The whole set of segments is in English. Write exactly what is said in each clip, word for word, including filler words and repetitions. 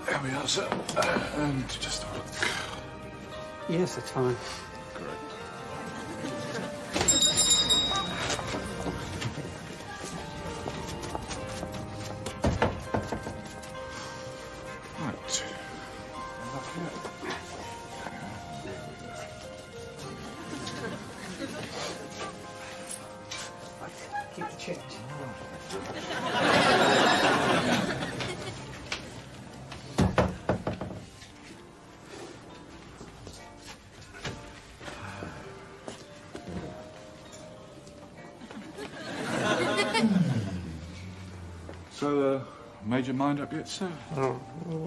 There we are, sir. Uh, and just a look. Yes, that's fine. Great. Right. Keep the change. So, uh, made your mind up yet, sir? Oh.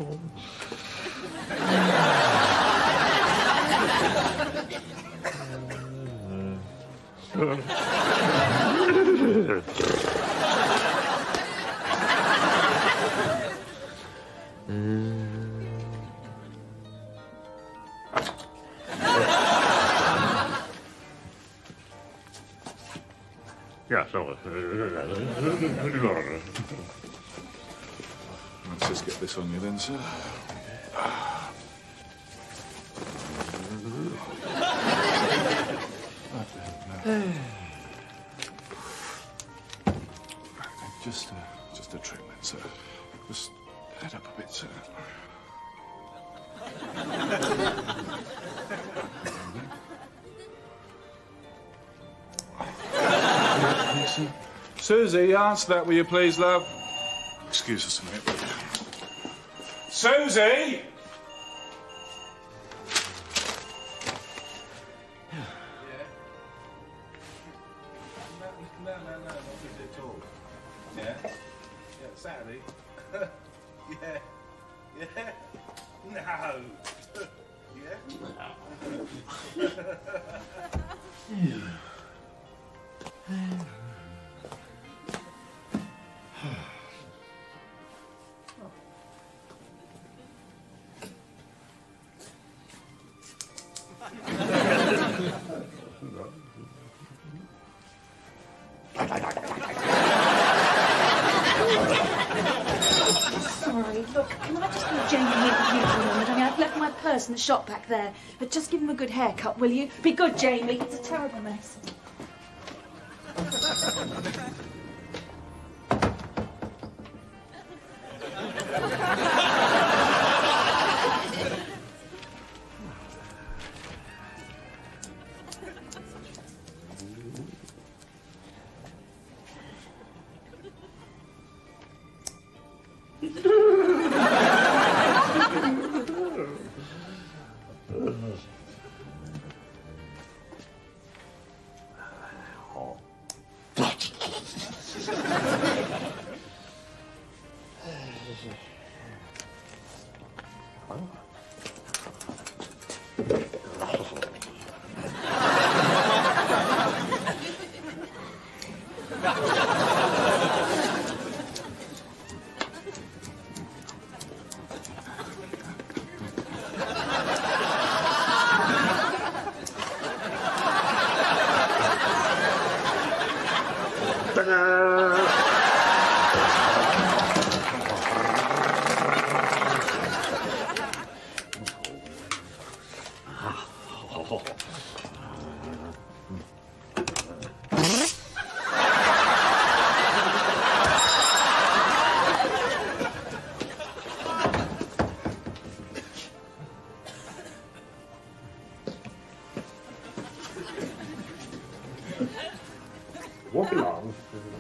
Yeah, so. Let's just get this on you then, sir. Just, uh, just a treatment, sir. Just head up a bit, sir. Susie, answer that, will you please, love? Excuse us a minute. Susie! Yeah. No, no, no, not busy at all. Yeah? Yeah, Saturday. Yeah. Yeah. No. Yeah? Sorry, look, can I just leave Jamie here with you for a moment? I mean, I've left my purse in the shop back there. But just give him a good haircut, will you? Be good, Jamie. It's a terrible mess. Walk along.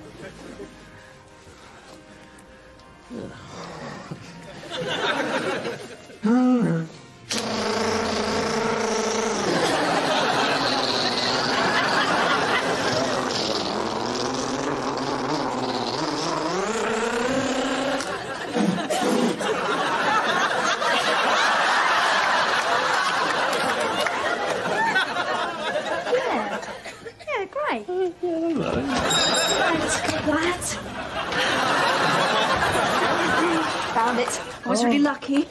Found it. I was really lucky.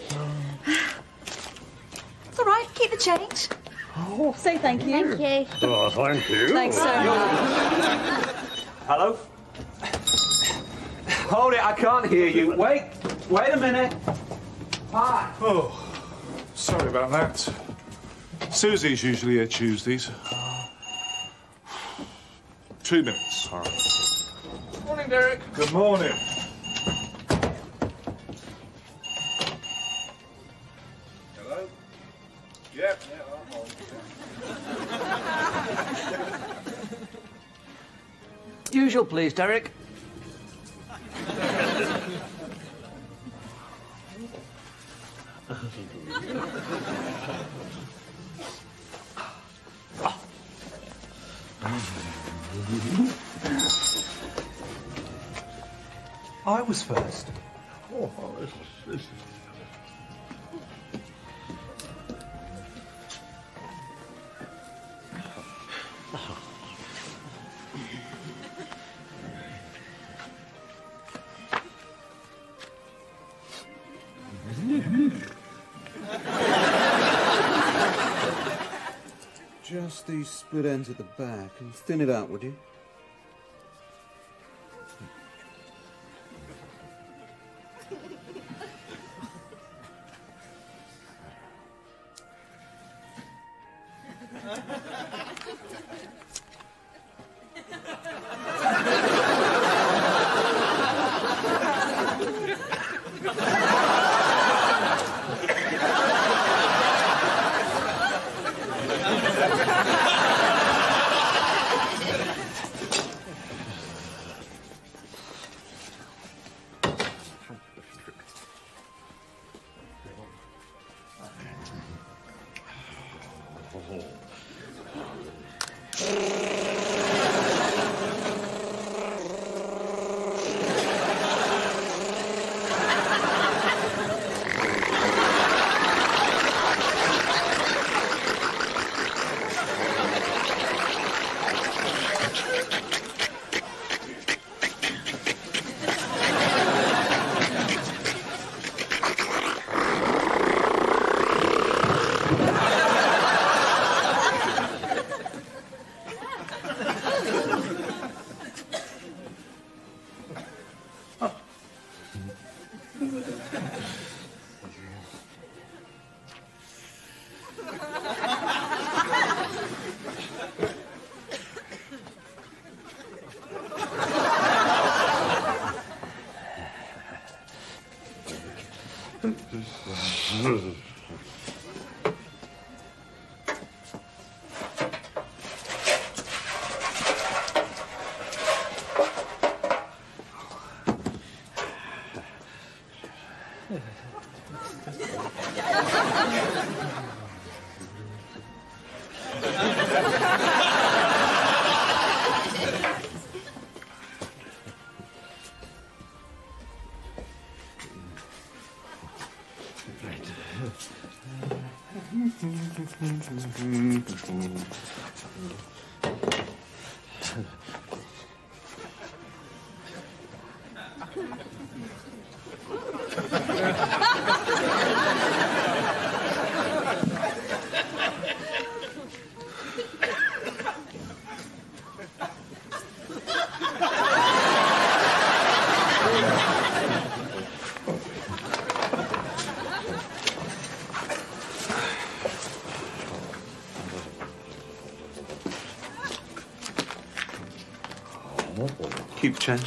It's all right. Keep the change. Oh, say thank you. Thank you. Oh, thank you. Thanks so much. Hello? Hold it, I can't hear you. Wait, wait a minute. Hi. Oh, sorry about that. Susie's usually here Tuesdays. Two minutes. All right. Morning, Derrick. Good morning. Hello? Yep, yeah, I'm on. Usual, please, Derrick. I was first. Oh, this is, this is... Just these split ends at the back and thin it out, would you? Keep change.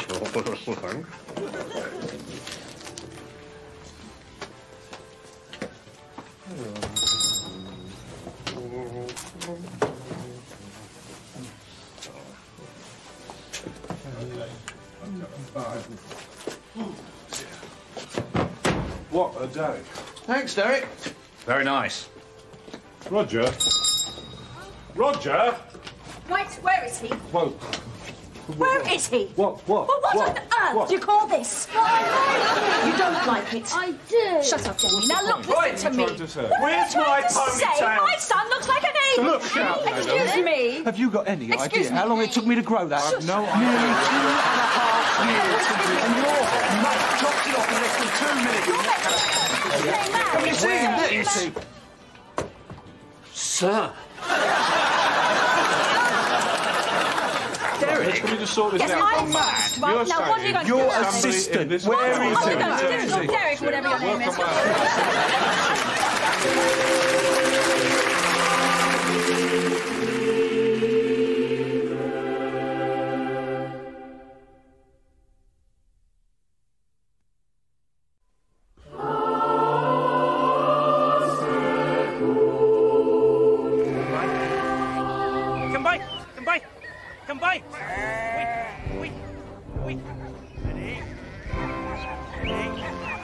What a day. Thanks, Derrick. Very nice. Roger. Roger! Right, where is he? Whoa. Where is he? What? What? Well, what, what? on earth What? do you call this? You don't like it. I do. Shut up, Jamie. Now look, What listen are to you me. trying to say? What Where's am I my trying to say? ponytail? My son looks like an ape. Look out, madam. Excuse me. Have you got any Excuse idea me. how long it took me to grow that? I've no Nearly idea. two and a half years. And your mate chopped it off in less than two minutes. Have you seen this? Sir. Derrick. Can we just sort this Yes, out. I Oh, must. man. Right, You're now, what are you going to do? Your about this? assistant. Where is Oh, he? no, no, no, Derrick, whatever your name is. Come by, come by, come by. Wait, wait, wait. Ready? Ready?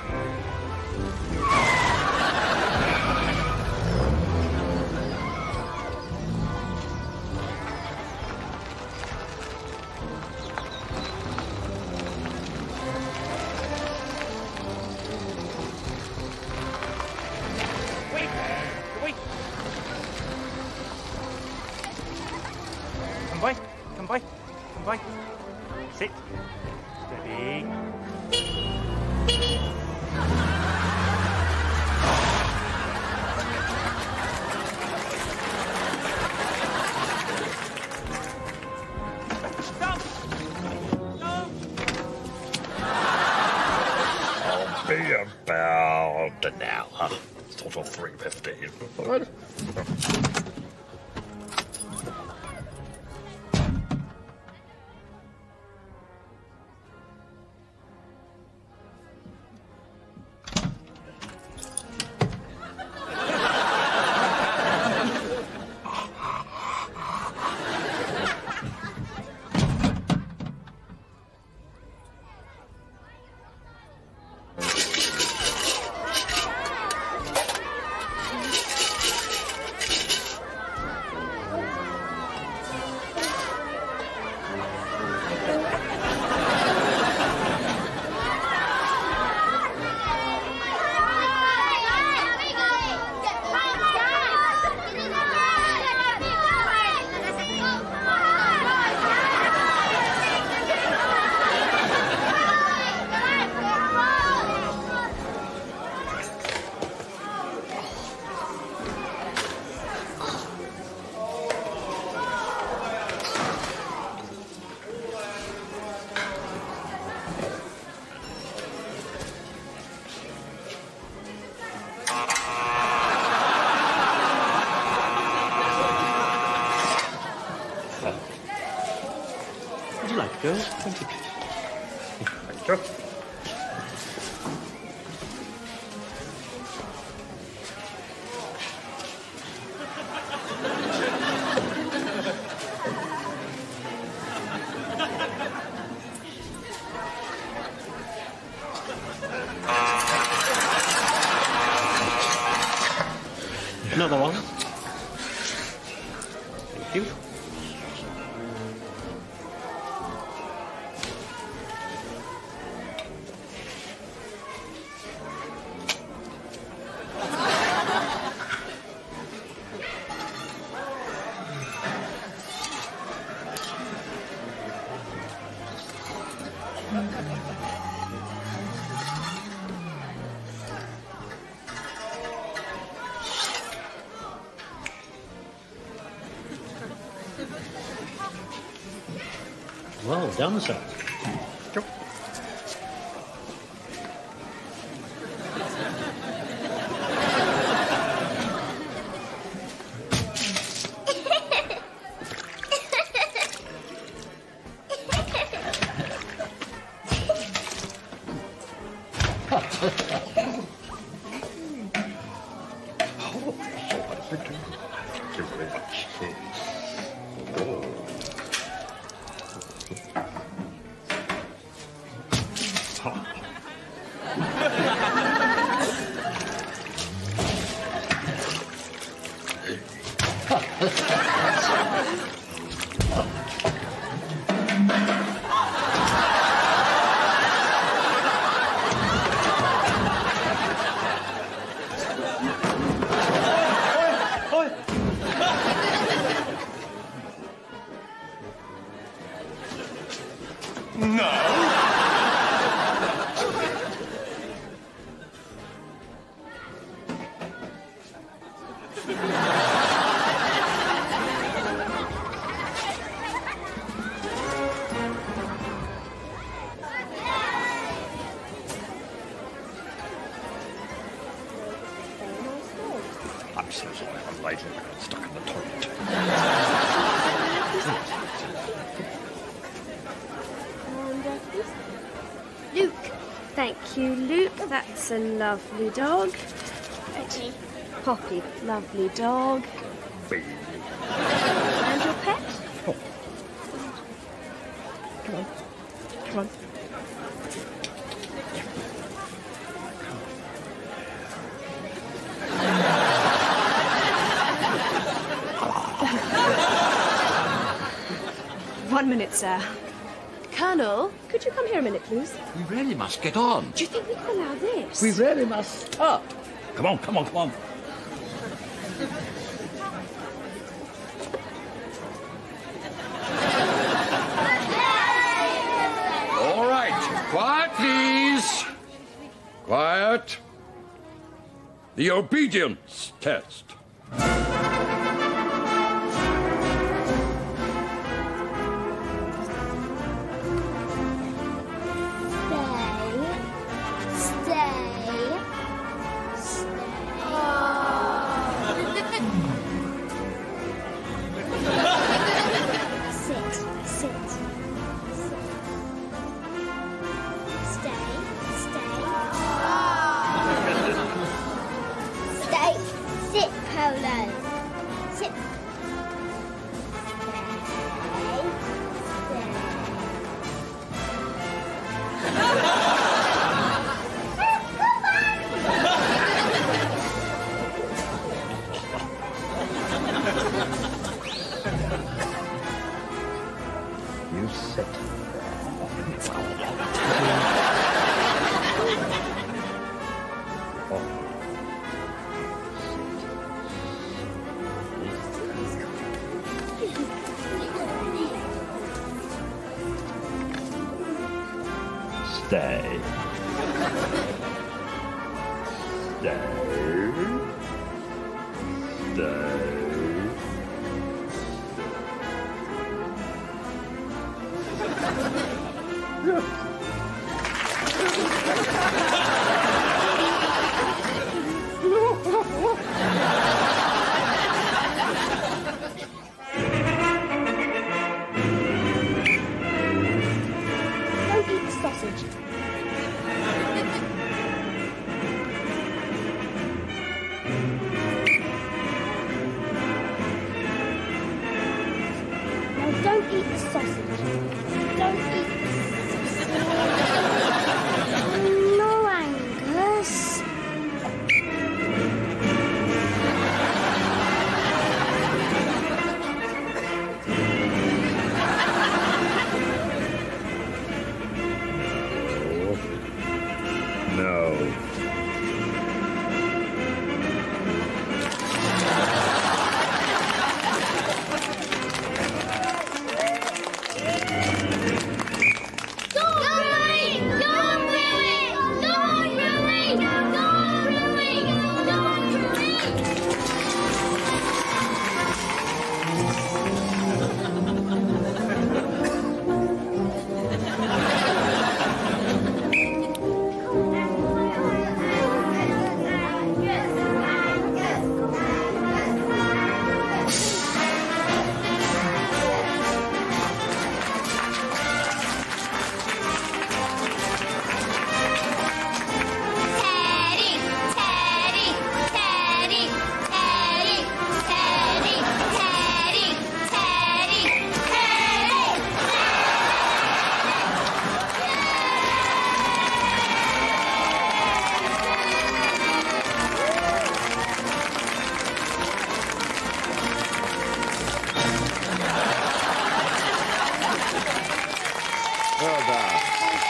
Wait, wait. Come by, come by, come by. Sit. Steady. Stop! No! I'll be about an hour. Sort of three fifteen. Would you like to go? Thank you. Thank you. Another one. Thank you. Well done, sir. Thank you very much. Oh. says I have lately got stuck in the toilet. Luke. Thank you, Luke. That's a lovely dog. Poppy. Poppy. Lovely dog. Baby. And your pet? Oh. Come on. Come on. One minute, sir. Colonel, could you come here a minute, please? We really must get on. Do you think we can allow this? We really must start. Come on, come on, come on. All right, quiet, please. Quiet. The obedience test. You sit Stay. Stay. Stay. Don't eat the sausage. No, don't eat the sausage. Don't eat the sausage. No, Angus. No. Well done.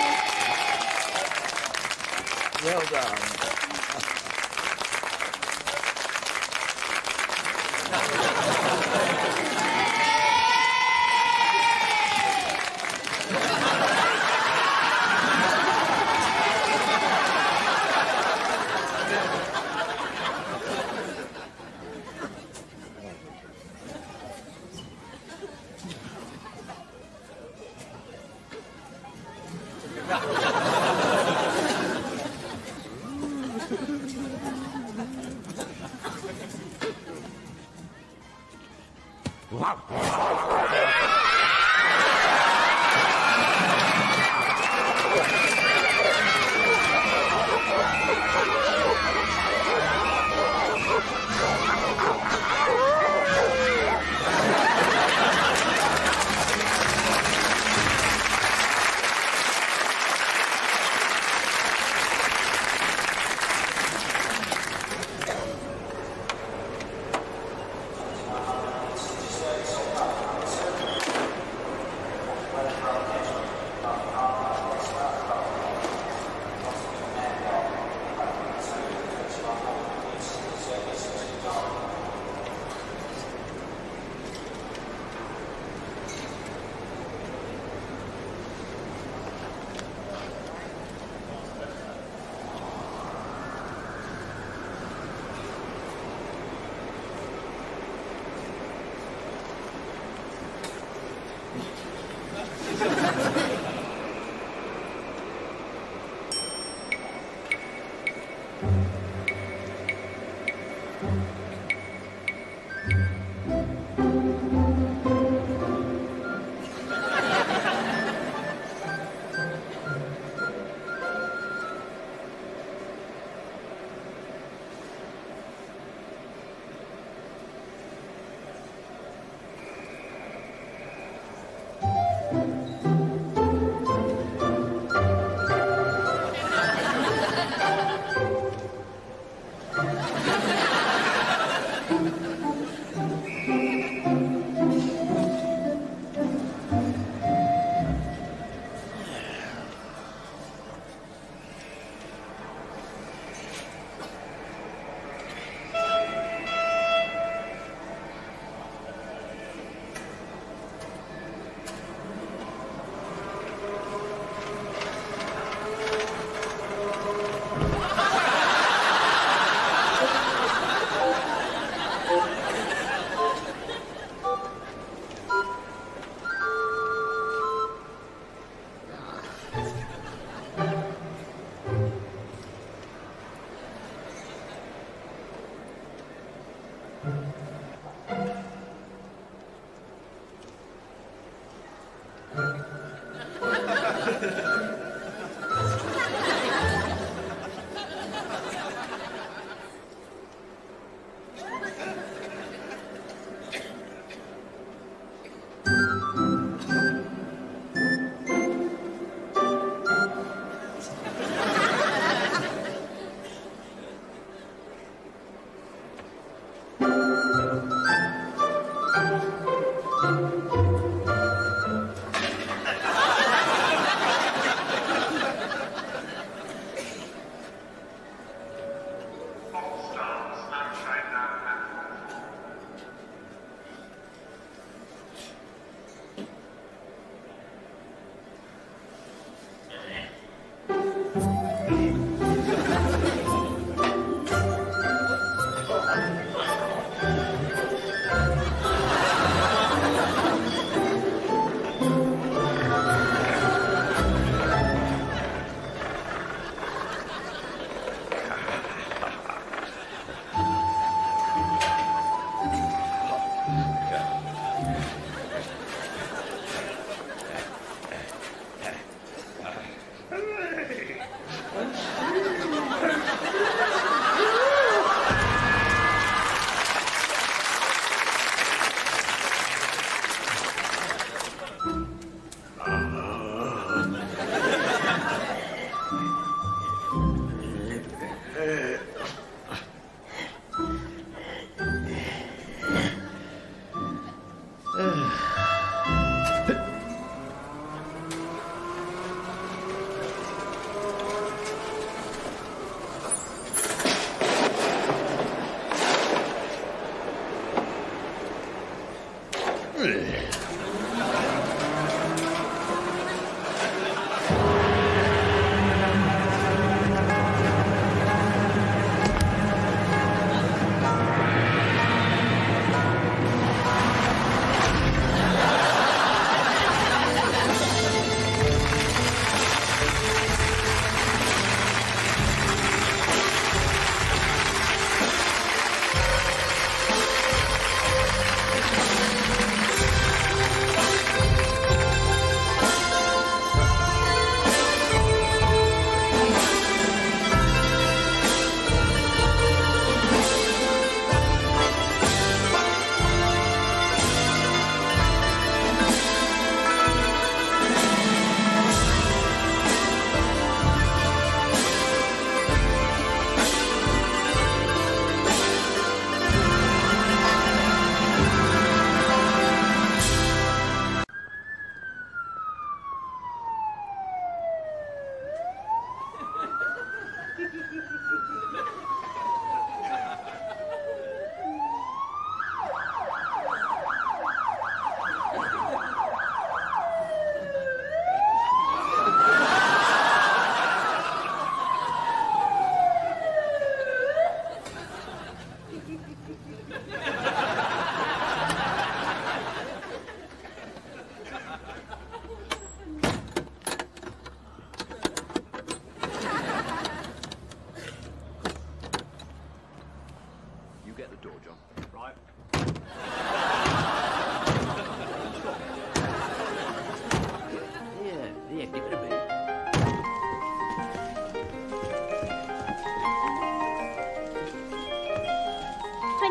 Well done.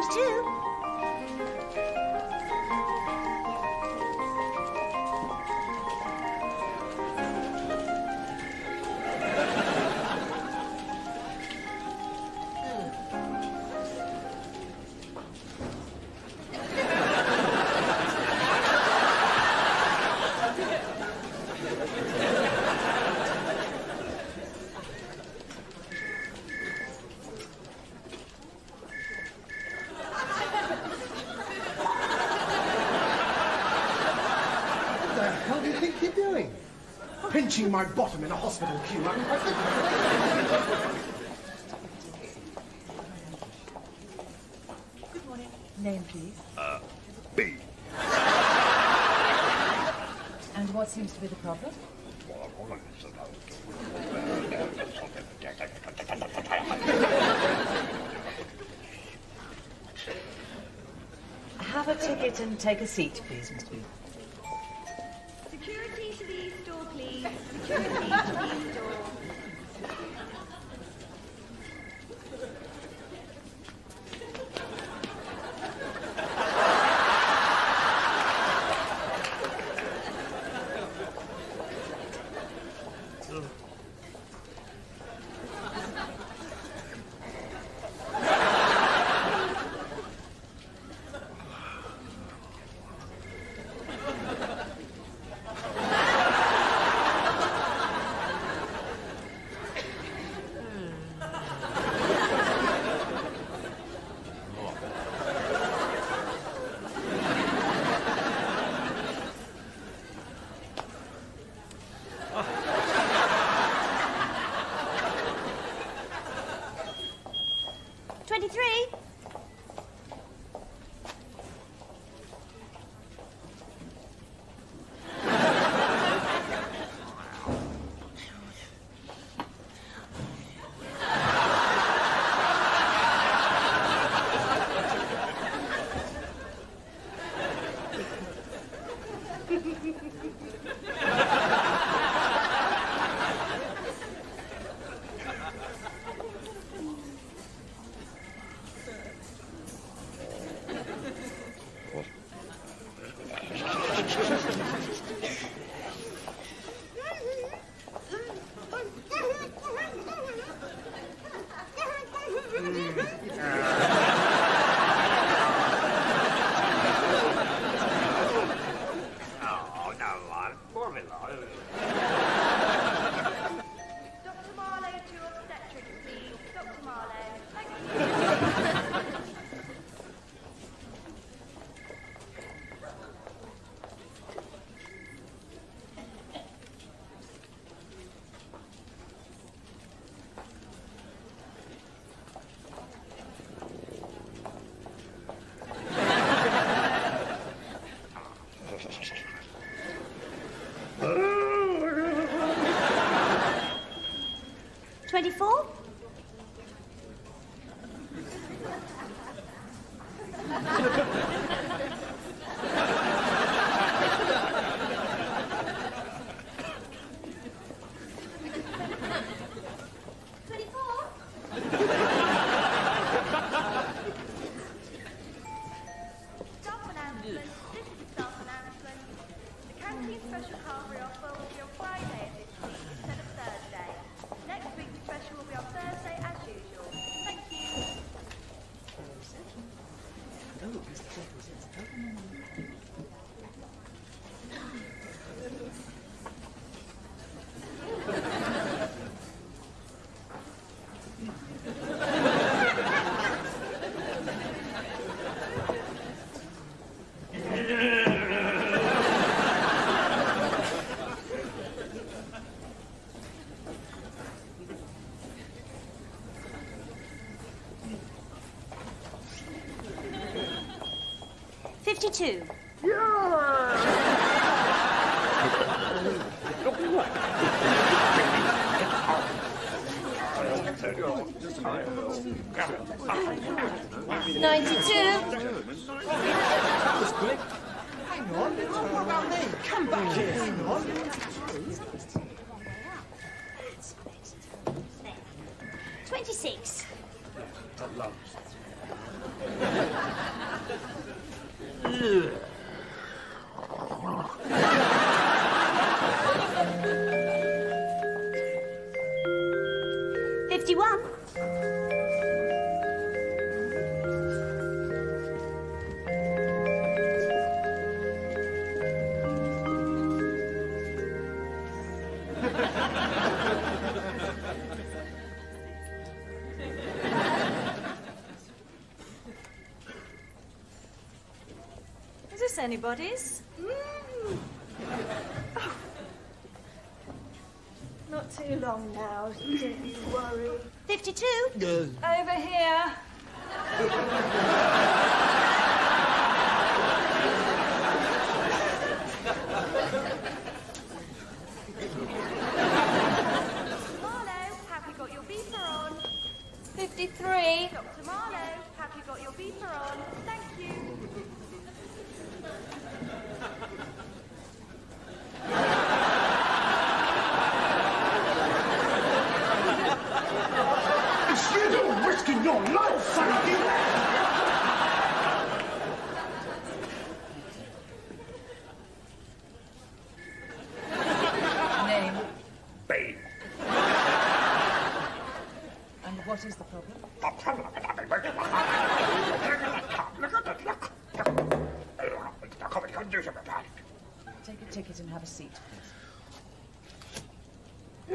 twenty-two. Pinching my bottom in a hospital queue. I mean, I think... Good morning. Name, please. Uh, B. And what seems to be the problem? Have a ticket and take a seat, please, Mister B. Security to the east door, please. Security to the east door. twenty-three. twenty-four? fifty-two. ninety-two. That was quick. Hang on. What about me? Come back here. Hang on. twenty-six. At lunch. Fifty-one. Is this anybody's? Mm. Oh. Not too long now, don't you worry. Fifty-two. No. Over here. Marlowe, have you got your beeper on? Fifty-three. Doctor Marlowe, have you got your beeper on? Thank you. You're risking your life, son! Name. B. And what is the problem? Take a ticket and have a seat, please.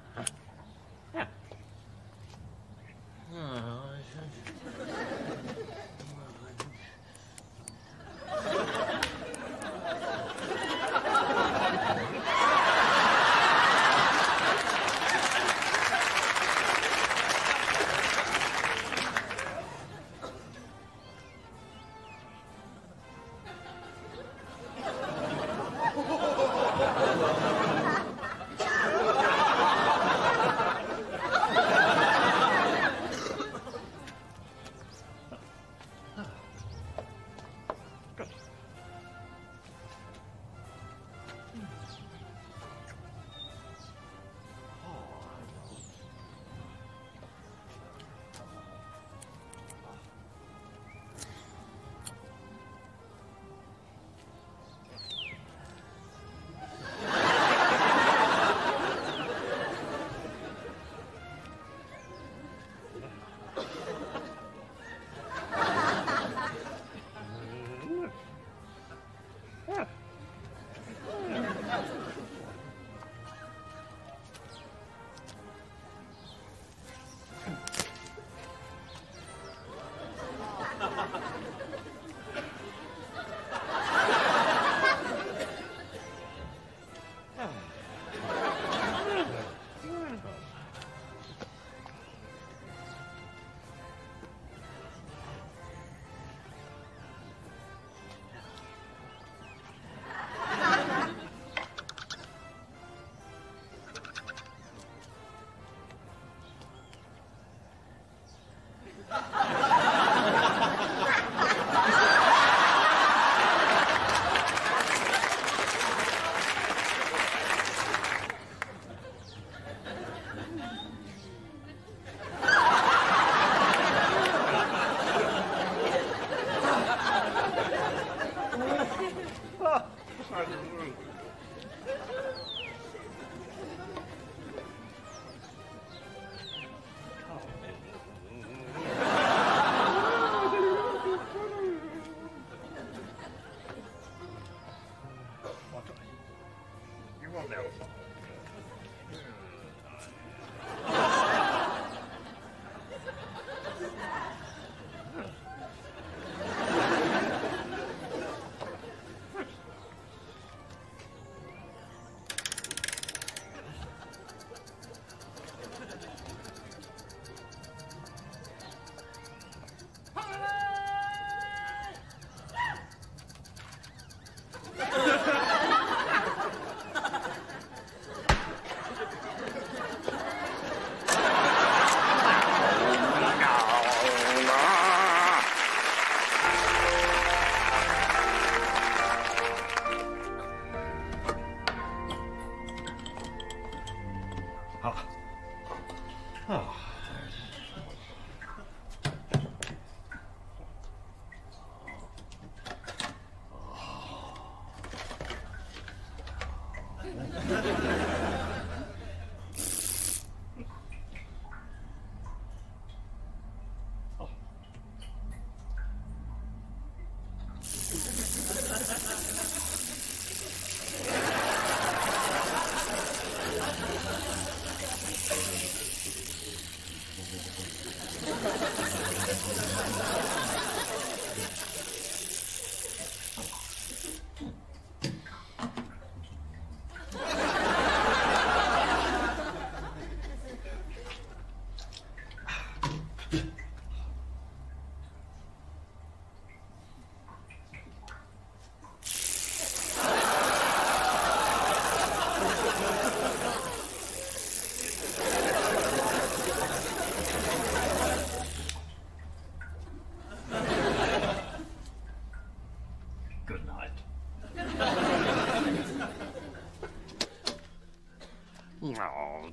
Oh,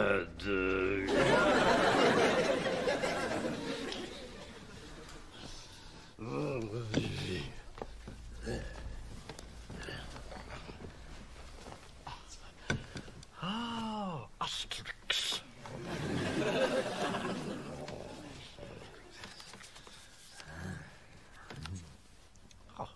Teddy. Oh, asterix. Oh.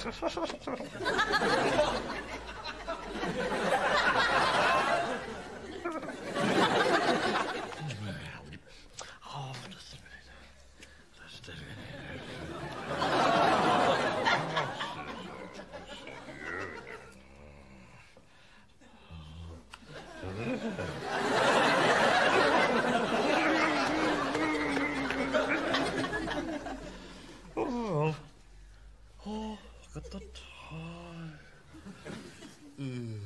Oh, oh, look at the time. Mm.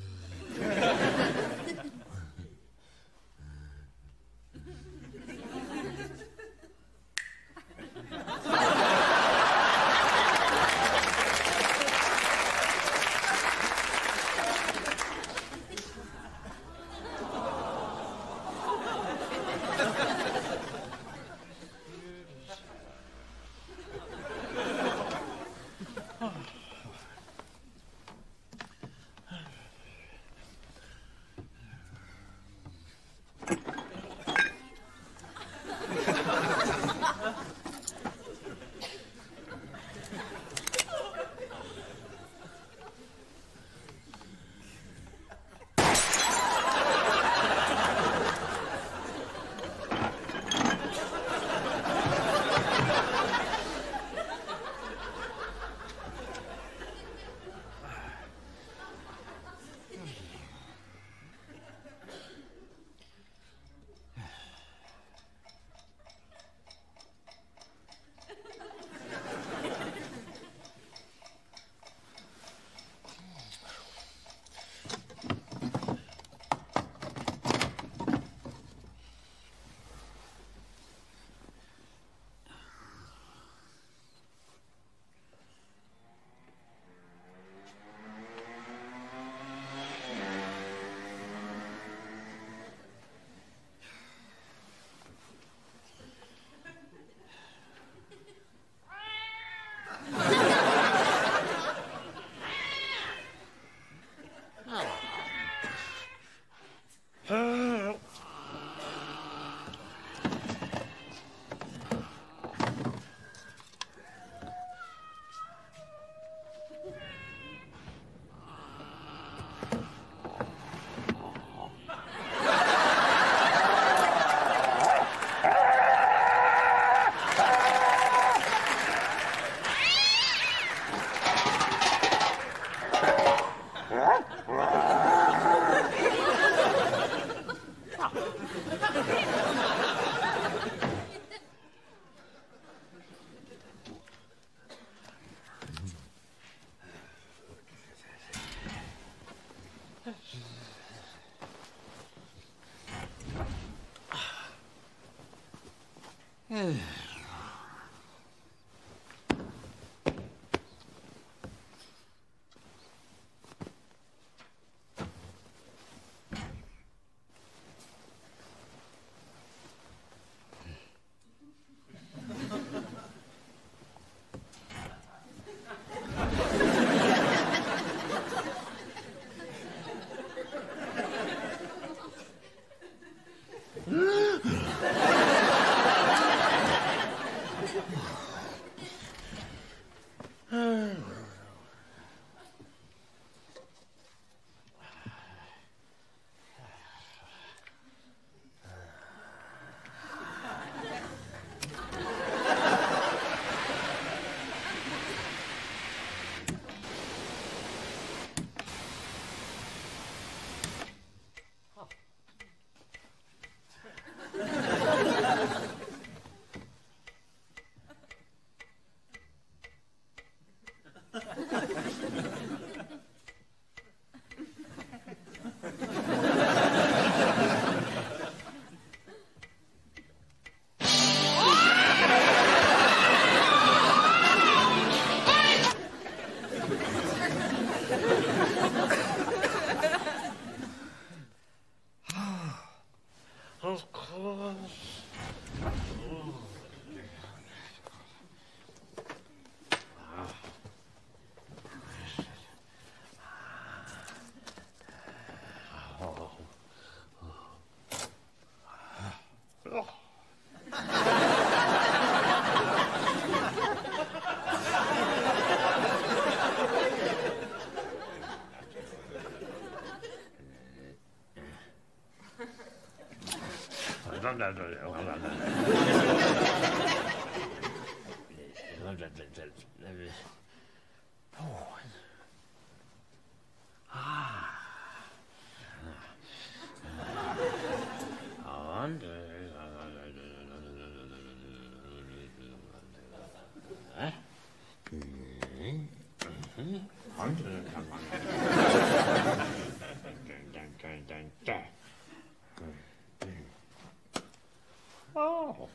Oh.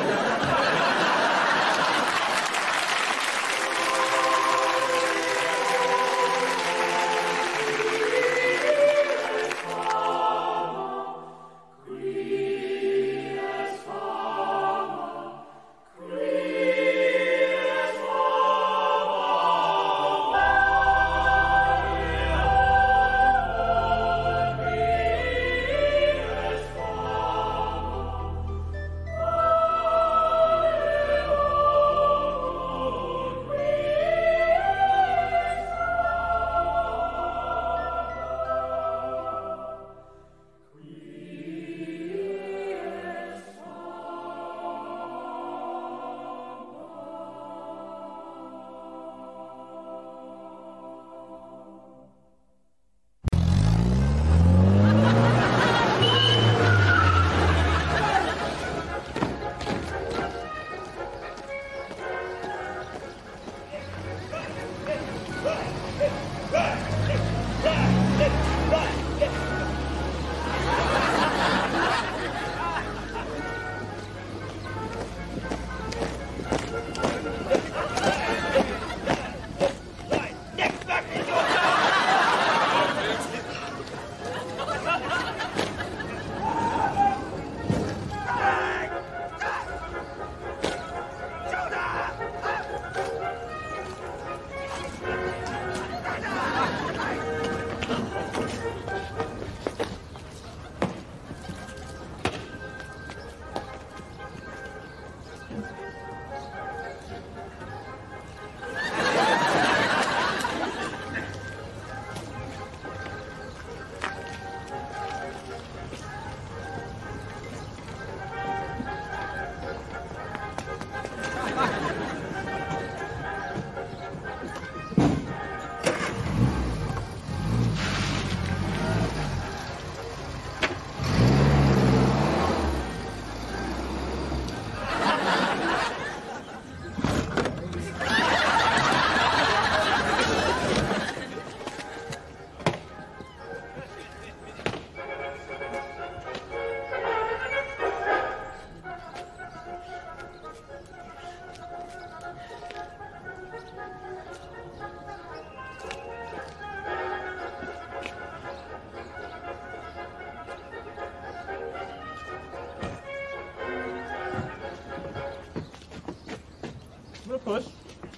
Puss.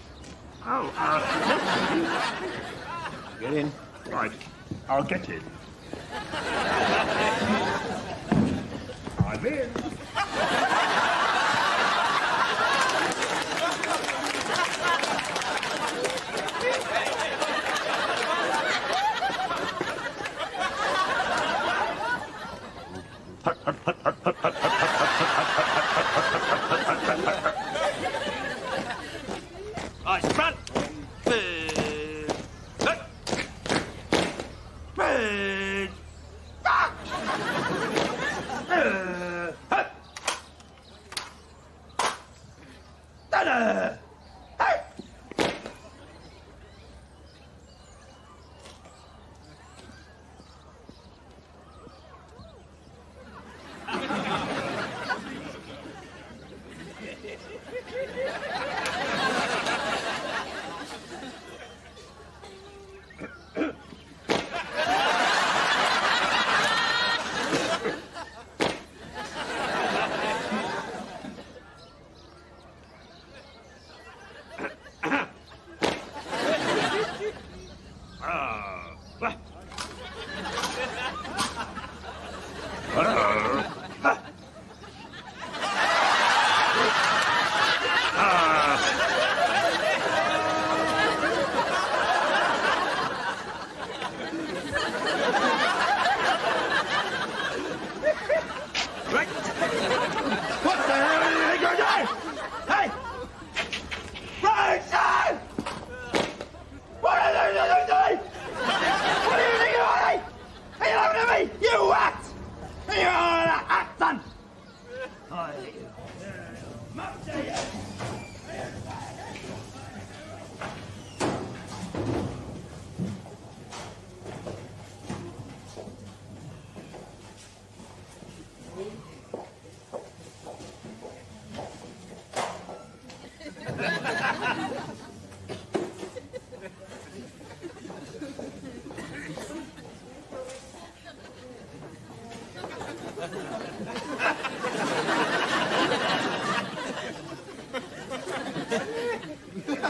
Oh, uh, get in. Right, I'll get in. I'm in. Nice front.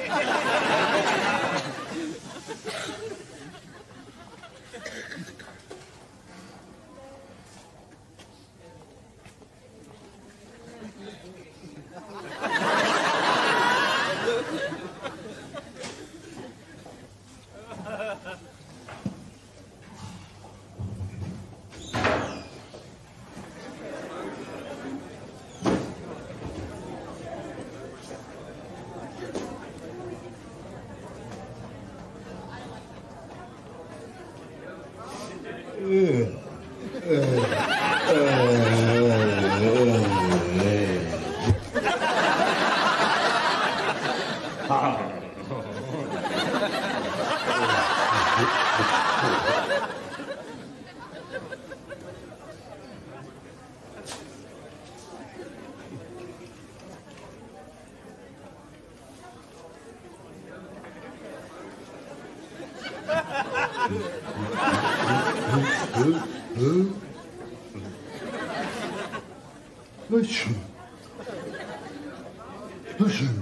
Listen. Listen.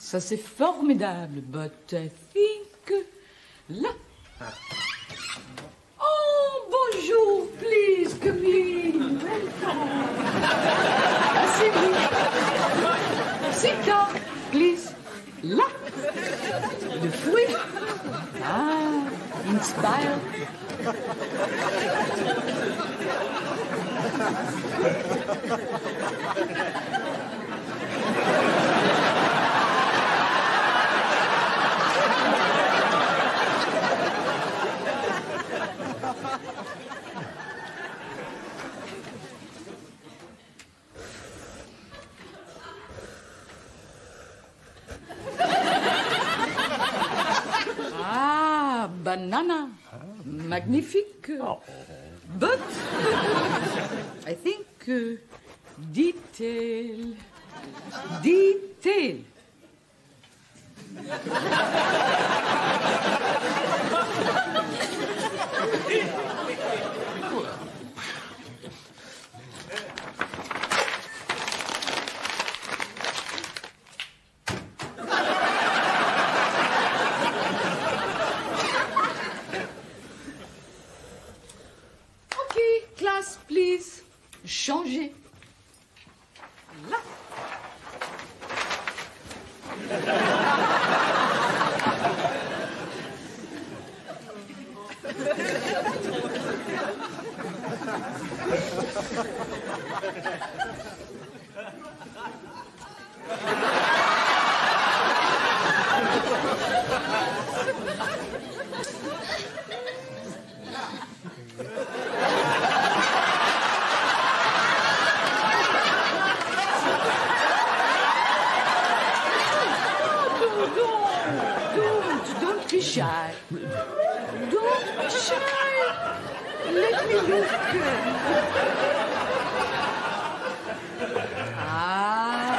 Ça, c'est formidable, but I think... Là. Oh, bonjour, please, come in. Welcome. Asseyez-vous. Sit down, please. Là. Le fruit. Ah, inspire. Ah, banana. Magnifique. Oh. But I think uh, detail, detail. Please, changez. Là. Shy. Don't be shy. Let me look. Ah.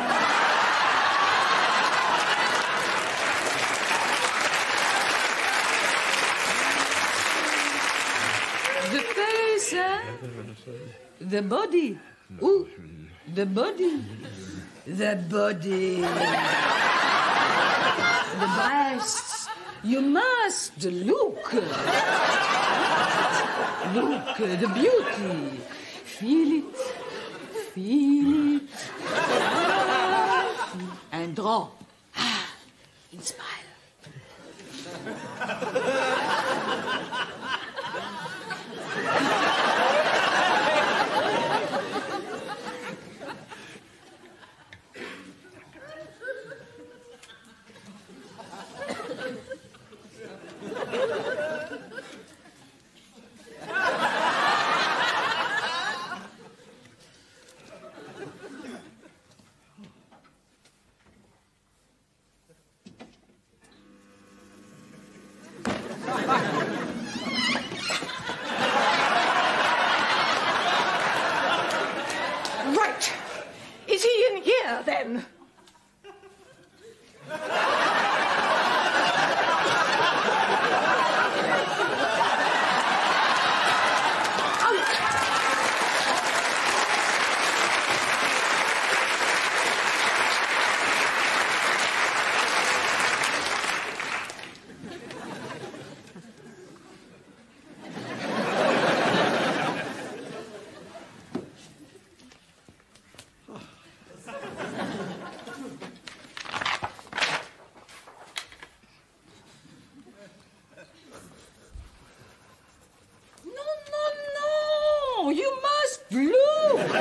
The face, huh? The body. Ooh, the body. The body. The breasts. You must look. Look, the beauty. Feel it. Feel it. And draw. Ah, inspire. Right. Is he in here, then? You must look.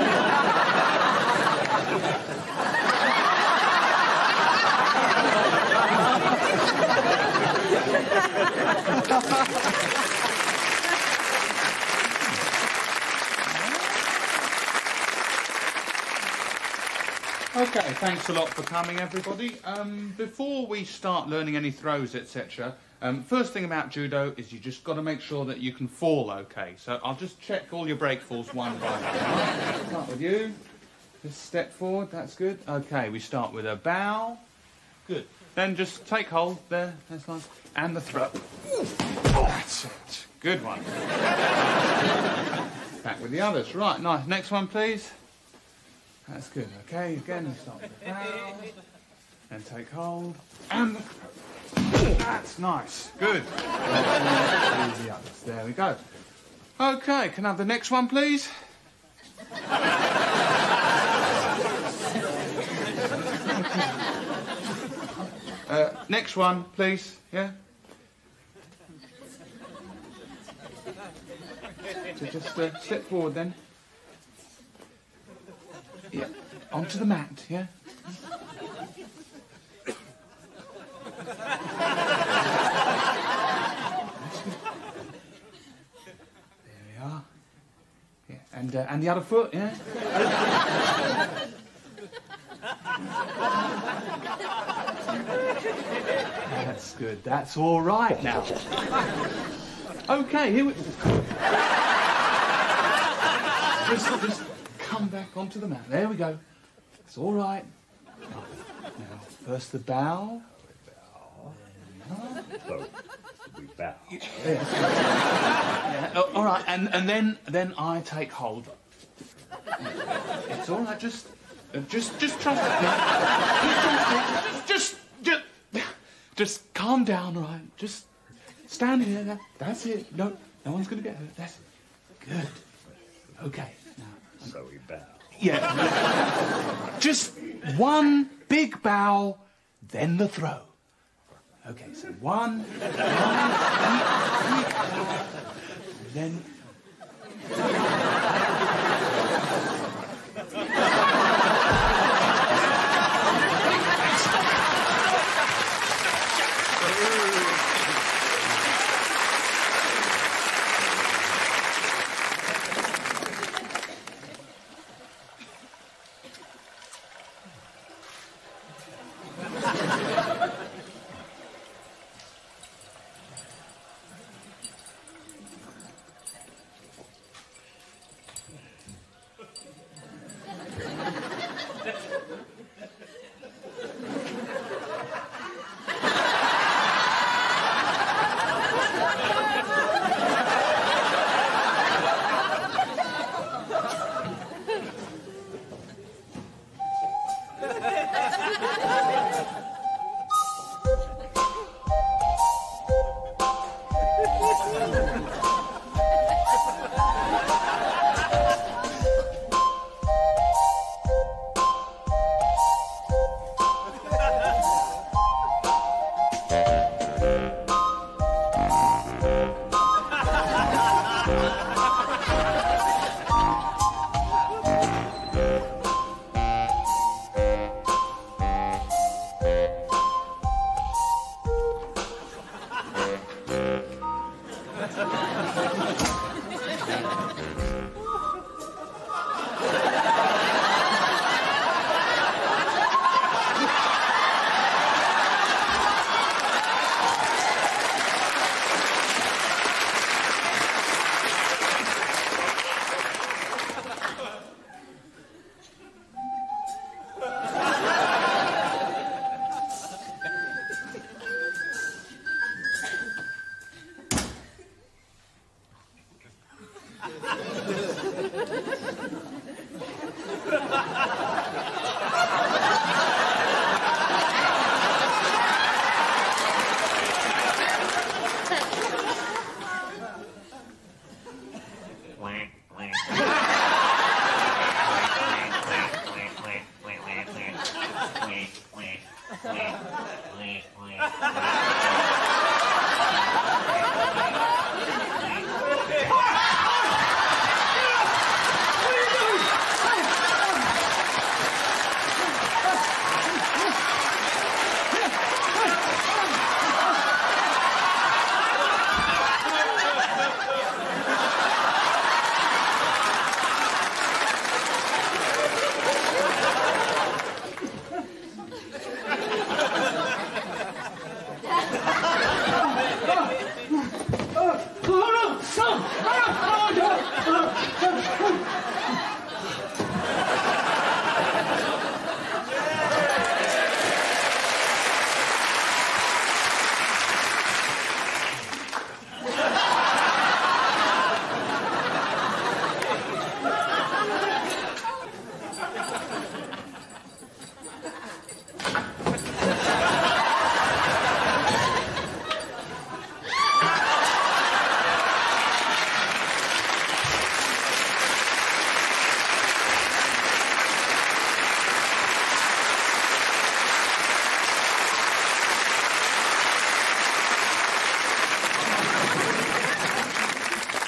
Okay, thanks a lot for coming, everybody. Um, before we start learning any throws, et cetera, um, first thing about judo is you just got to make sure that you can fall okay. So I'll just check all your break falls one by one. Right? Start with you. Just step forward, that's good. Okay, we start with a bow. Good. Then just take hold there, that's nice. And the throw. That's it. Good one. Back with the others. Right, nice. Next one, please. That's good. Okay, again, we start with the bow. And take hold. And that's nice. Good. The others. There we go. Okay, can I have the next one, please? uh, next one, please. Yeah? So just uh, step forward then. Yeah. Onto the mat, yeah? There we are. Yeah. And, uh, and the other foot, yeah? That's good. That's all right now. Okay, here we... Just, just come back onto the mat. There we go. It's all right. Now, now first the bow. So, we bow. Yeah. Yeah. Oh, all right, and, and then then I take hold. It's all right, just uh, just just trust me. Just just just calm down, all right? Just stand here. That, that's it. No, no one's gonna get hurt. That's it. Good. Okay. Now. So we bow. Yeah. Just one big bow, then the throw. Okay, so one, one, then...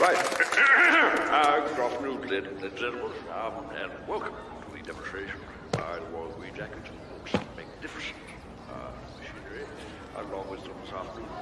Right. uh, good afternoon, ladies and gentlemen, um, and welcome to the demonstration by the Royal Green Jackets of some magnificent uh, machinery, along with some soft food.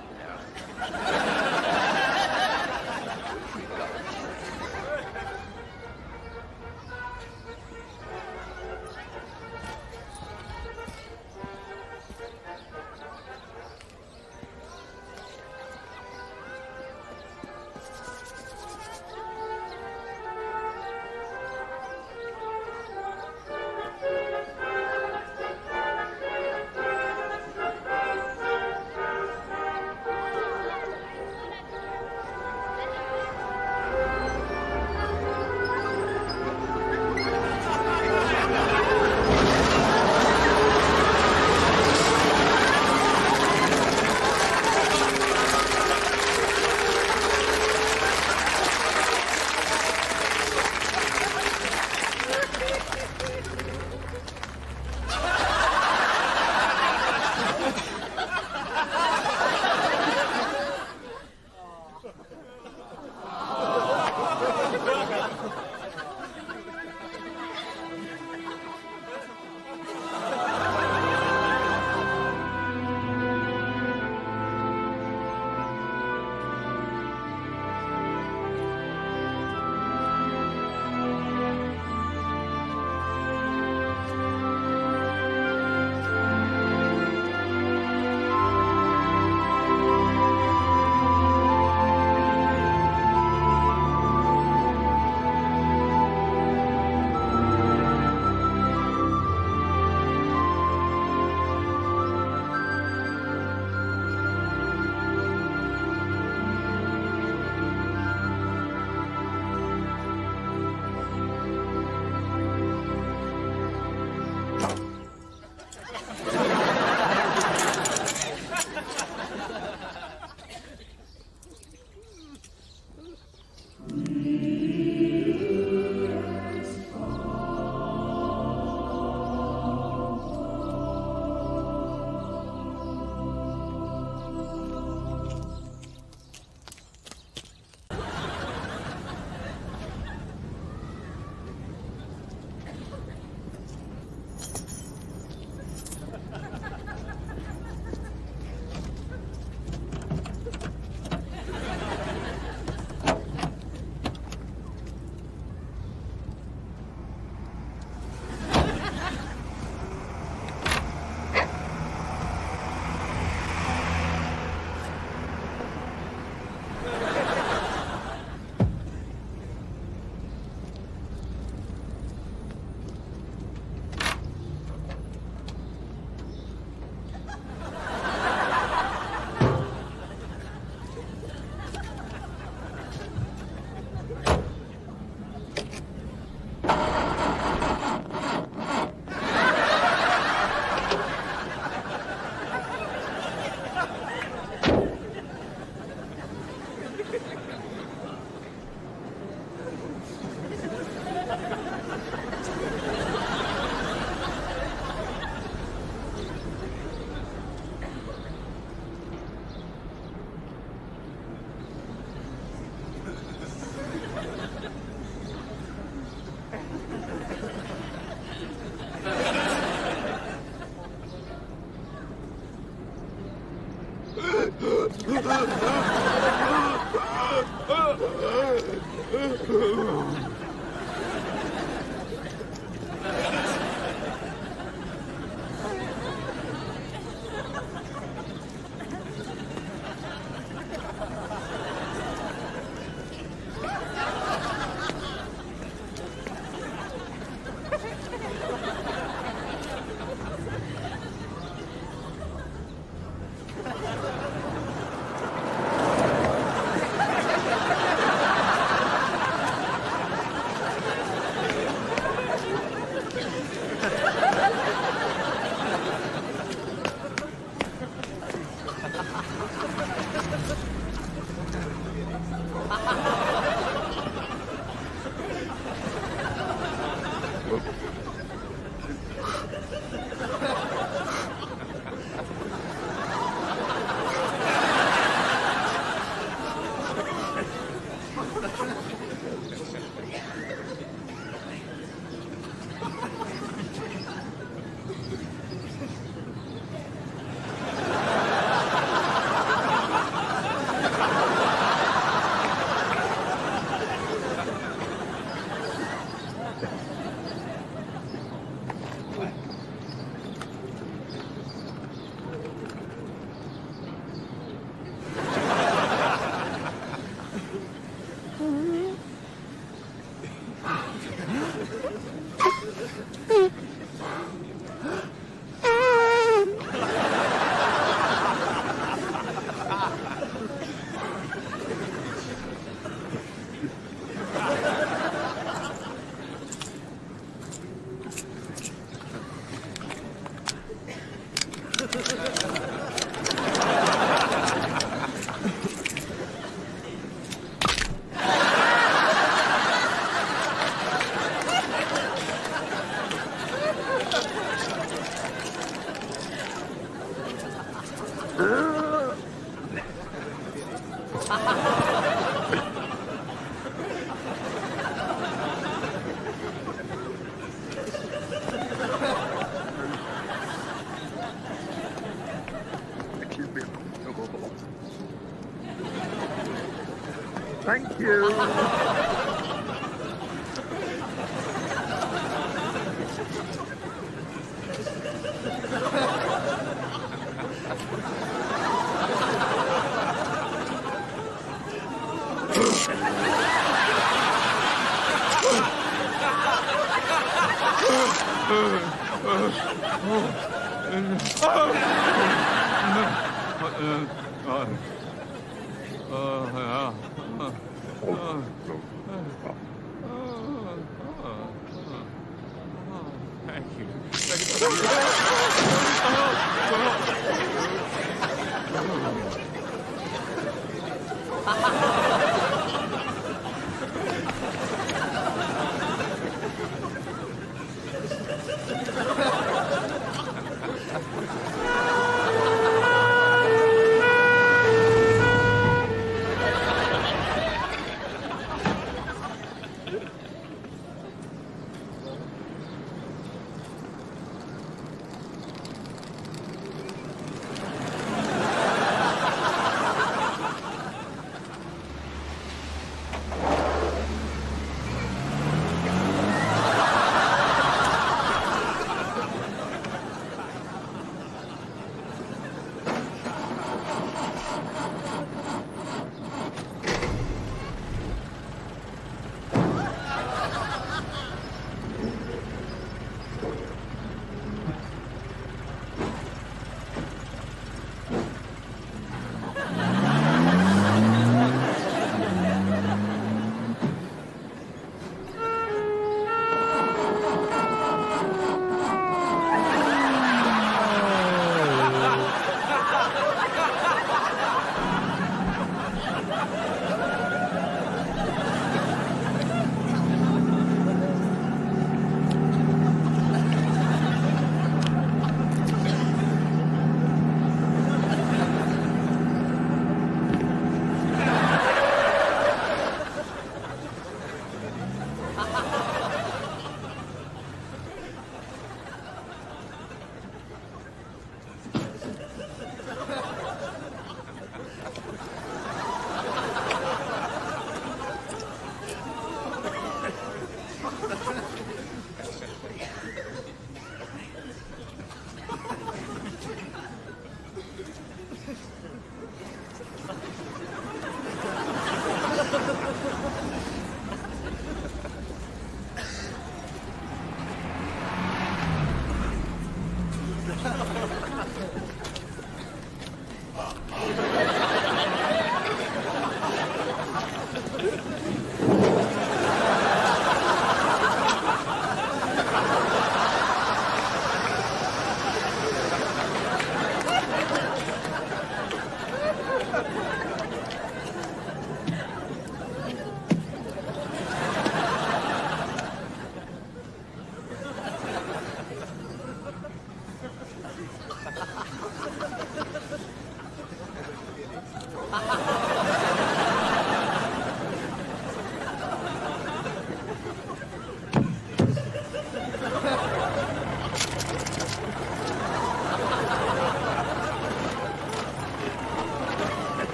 Thank you.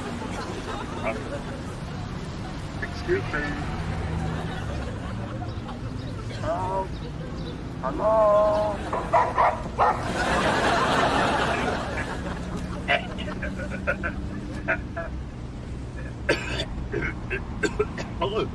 Excuse me. Hello? Hello? Hello?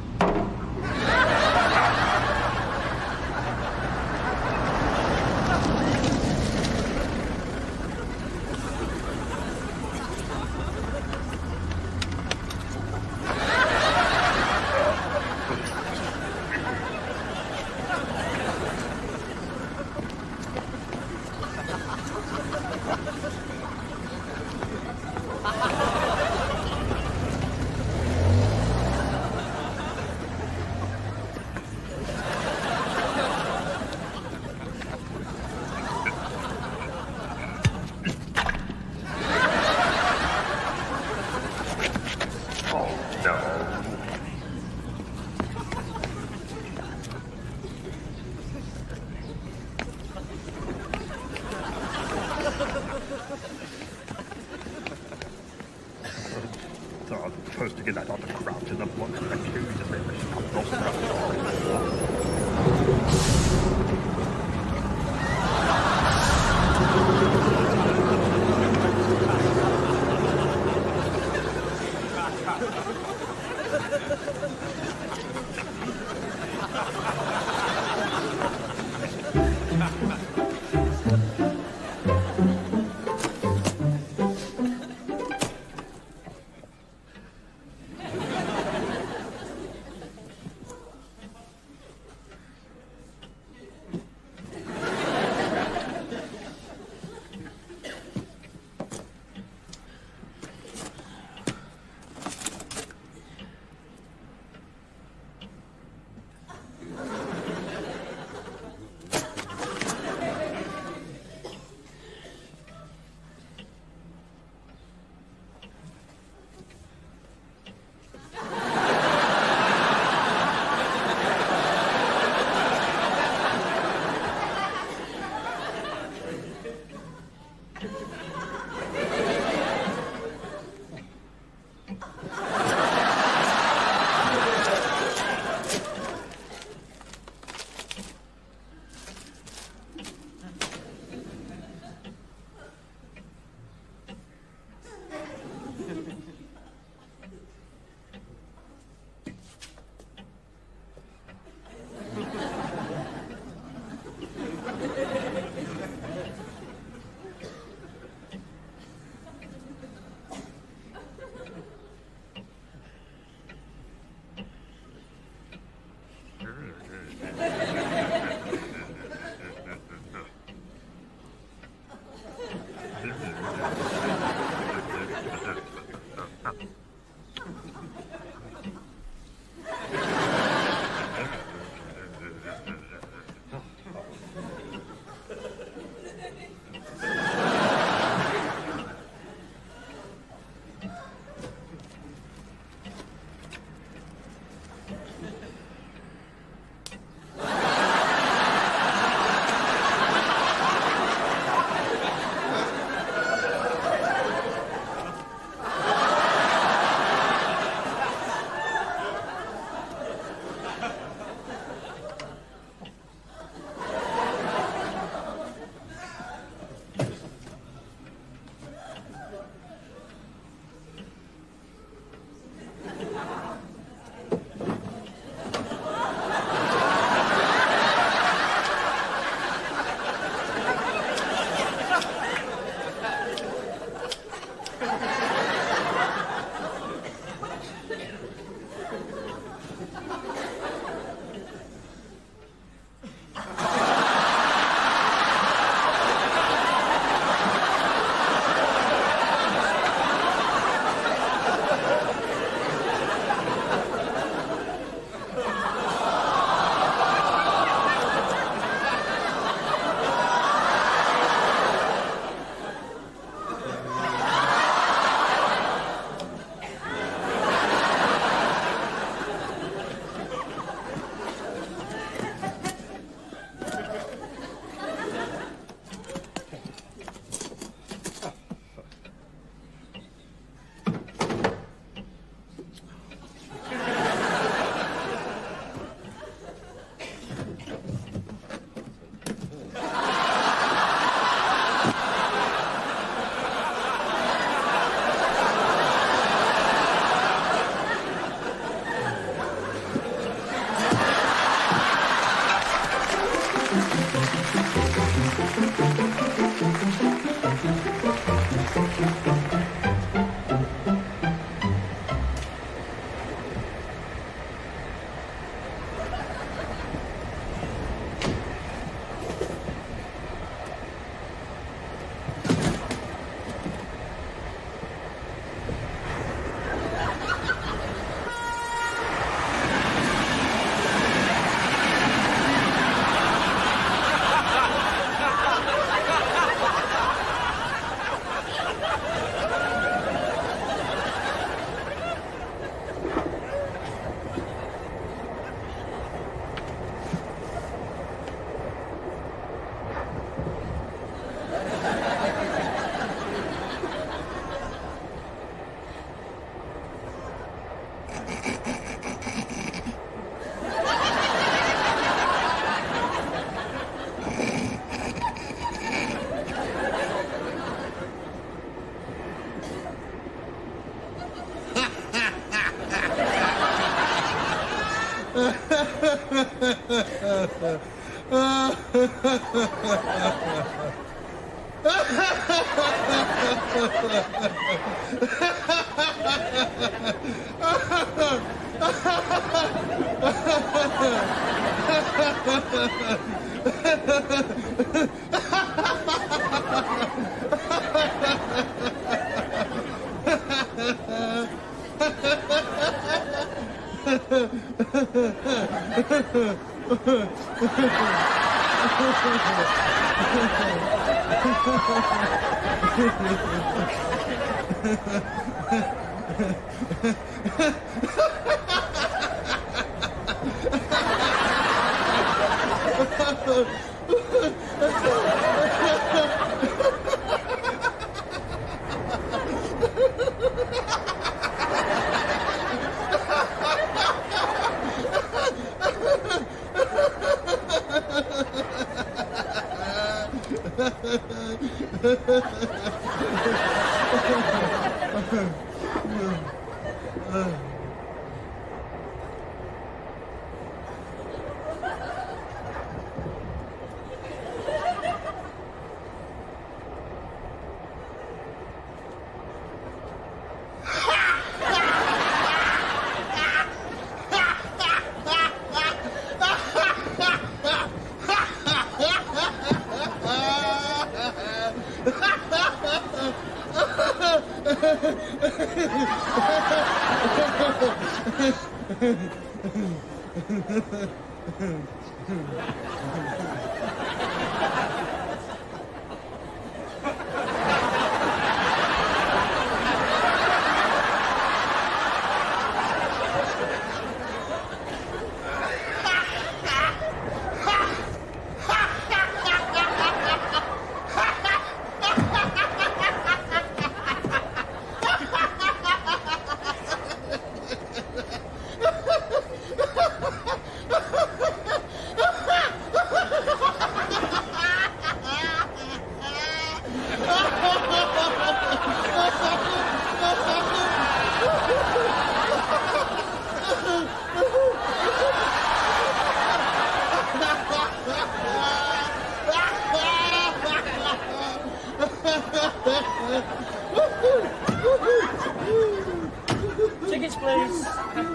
Tickets, please.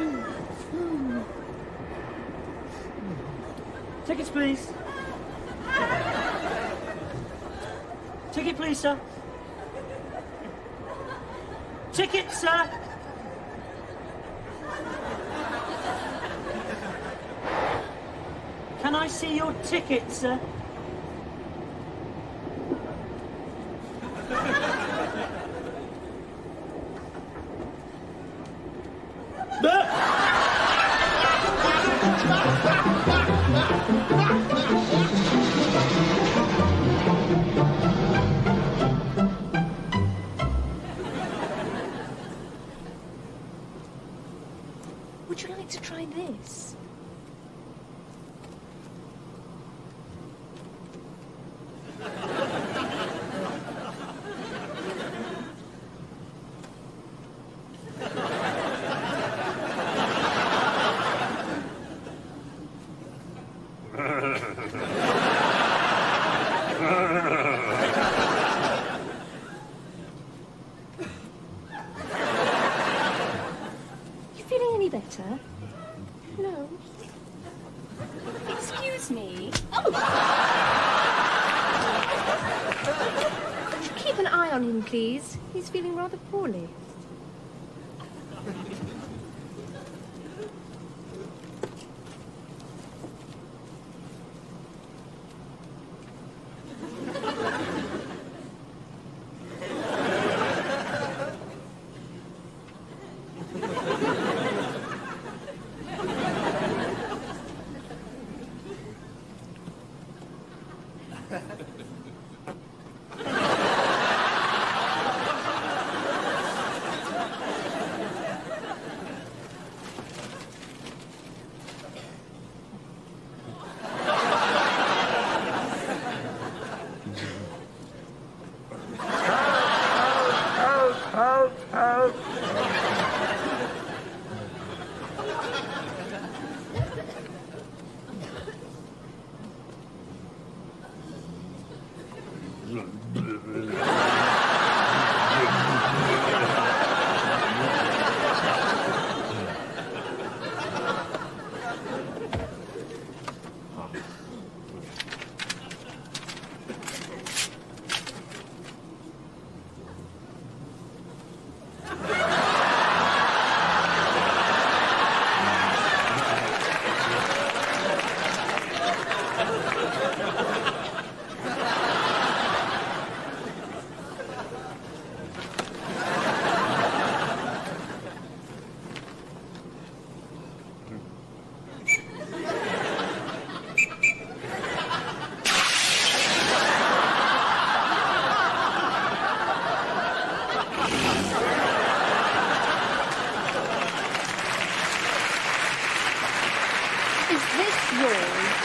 Tickets, please. Ticket, please, sir. Ticket, sir. Can I see your ticket, sir? Would you like to try this? Better? No. Excuse me. Oh! Could you keep an eye on him, please? He's feeling rather poorly. Is this yours?